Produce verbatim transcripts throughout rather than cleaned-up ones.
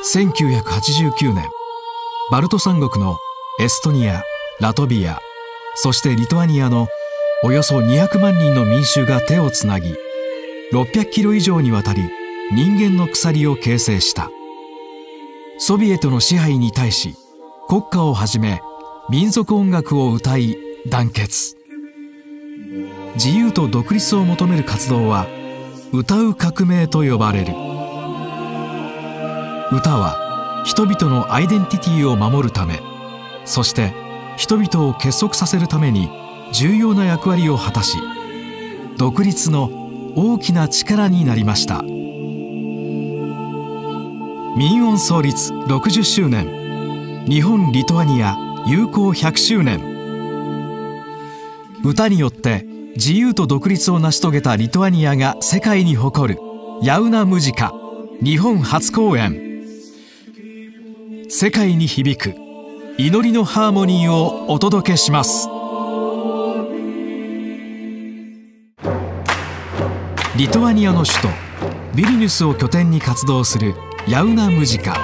せんきゅうひゃくはちじゅうきゅうねん、バルト三国のエストニア、ラトビア、そしてリトアニアのおよそにひゃくまんにんの民衆が手をつなぎ、ろっぴゃくキロ以上にわたり人間の鎖を形成した。ソビエトの支配に対し、国歌をはじめ民族音楽を歌い団結。自由と独立を求める活動は歌う革命と呼ばれる。歌は人々のアイデンティティを守るため、そして人々を結束させるために重要な役割を果たし、独立の大きな力になりました。民音創立ろくじゅっしゅうねん、日本・リトアニア友好ひゃくしゅうねん。歌によって自由と独立を成し遂げたリトアニアが世界に誇るヤウナ・ムジカ日本初公演。世界に響く祈りのハーモニーをお届けします。リトアニアの首都ビリニュスを拠点に活動するヤウナ・ムジカ。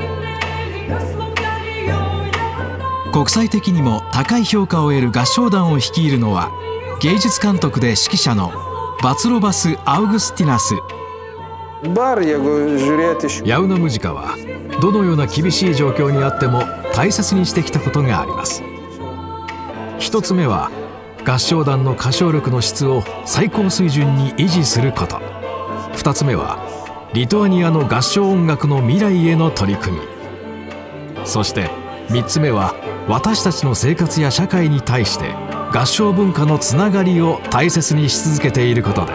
国際的にも高い評価を得る合唱団を率いるのは芸術監督で指揮者のバツロバス・アウグスティナス。ヤウナ・ムジカはどのような厳しい状況にあっても大切にしてきたことがあります。一つ目は合唱団の歌唱力の質を最高水準に維持すること。二つ目はリトアニアの合唱音楽の未来への取り組み。そして三つ目は私たちの生活や社会に対して合唱文化のつながりを大切にし続けていることです。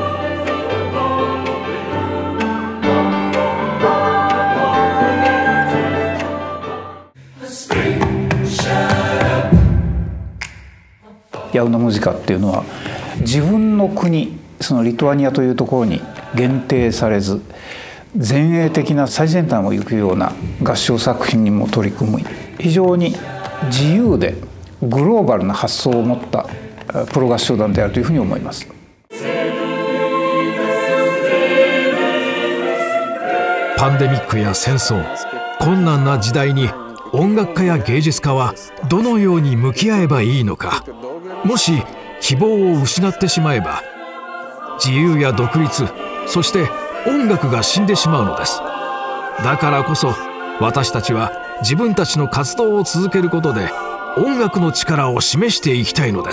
ヤウナ・ムジカっていうのは自分の国、そのリトアニアというところに限定されず、前衛的な最先端を行くような合唱作品にも取り組む、非常に自由でグローバルな発想を持ったプロ合唱団であるというふうに思います。 パンデミックや戦争、困難な時代に音楽家や芸術家はどのように向き合えばいいのか。もし希望を失ってしまえば自由や独立、そして音楽が死んでしまうのです。だからこそ私たちは自分たちの活動を続けることで音楽の力を示していきたいのです。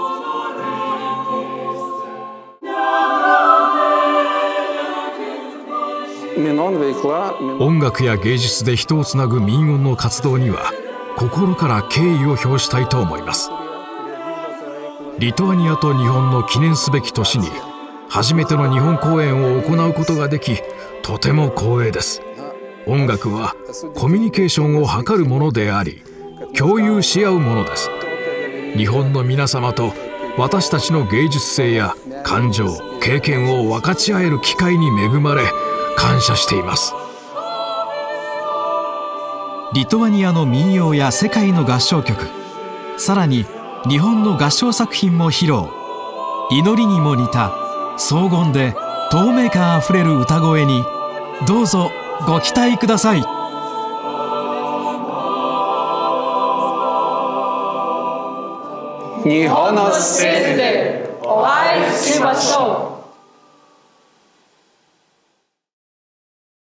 音楽や芸術で人をつなぐ民音の活動には心から敬意を表したいと思います。リトアニアと日本の記念すべき年に初めての日本公演を行うことができ、とても光栄です。音楽はコミュニケーションを図るものであり、共有し合うものです。日本の皆様と私たちの芸術性や感情、経験を分かち合える機会に恵まれ感謝しています。リトアニアの民謡や世界の合唱曲、さらに日本の合唱作品も披露。祈りにも似た荘厳で透明感あふれる歌声にどうぞご期待ください。 日本のステージでお会いしましょう。